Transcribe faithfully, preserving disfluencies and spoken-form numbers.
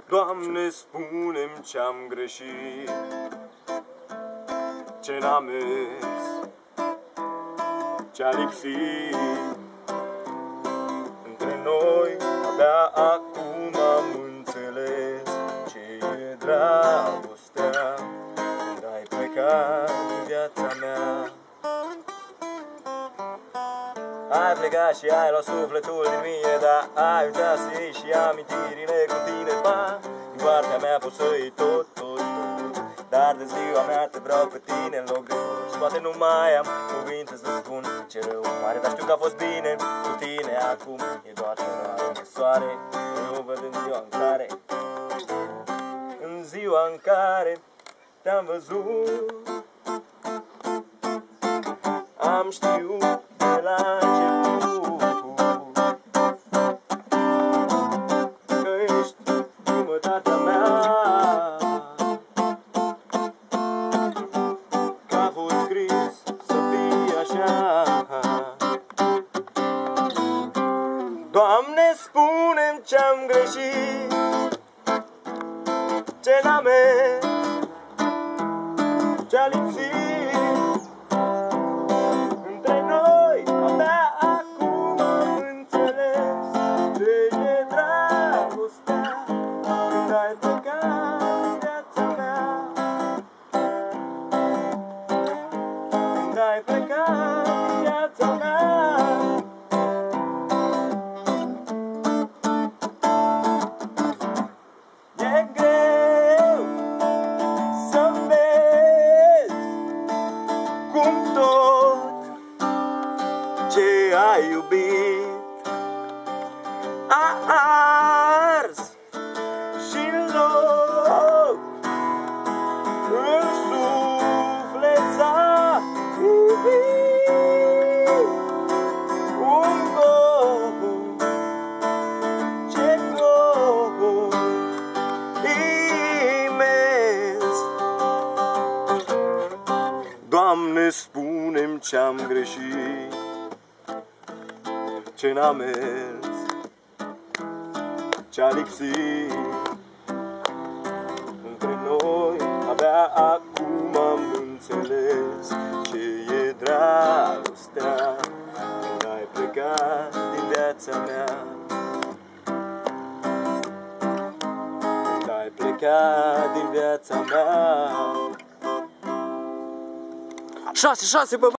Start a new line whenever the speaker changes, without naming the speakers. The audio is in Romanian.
Doamne, spune-mi ce-am greșit, ce n-a mers, ce-a lipsit. Între noi abia acum am înțeles ce e dragostea, când ai plecat din viața mea. Ai plecat și ai luat sufletul din mine, dar ai uitat să iei și amintirile cu tine. Ba, din partea mea pot să iei tot, tot, tot, dar de ziua mea te vreau pe tine în loc de voi. Și poate nu mai am cuvinte să spun ce rău mare, dar știu că a fost bine cu tine acum. E doar ceva de soare, eu văd în ziua în care, în ziua în care te-am văzut. Am știut de la început că ești jumătatea mea, că a fost scris să fie așa. Doamne, spune-mi ce-am greșit, ce n-a mers, ce-a lipsit. Ai plecat din viața mea. E greu să vezi cum tot ce ai iubit a ars și-n loc în suflet s-a un gol, ce gol imens. Doamne, spune-mi ce-am greșit, ce n-a mers, ce-a lipsit. Între noi abia acum am înțeles ce e dragostea, când ai plecat din viața mea. Când ai plecat din viața mea. Șase, șase, bă!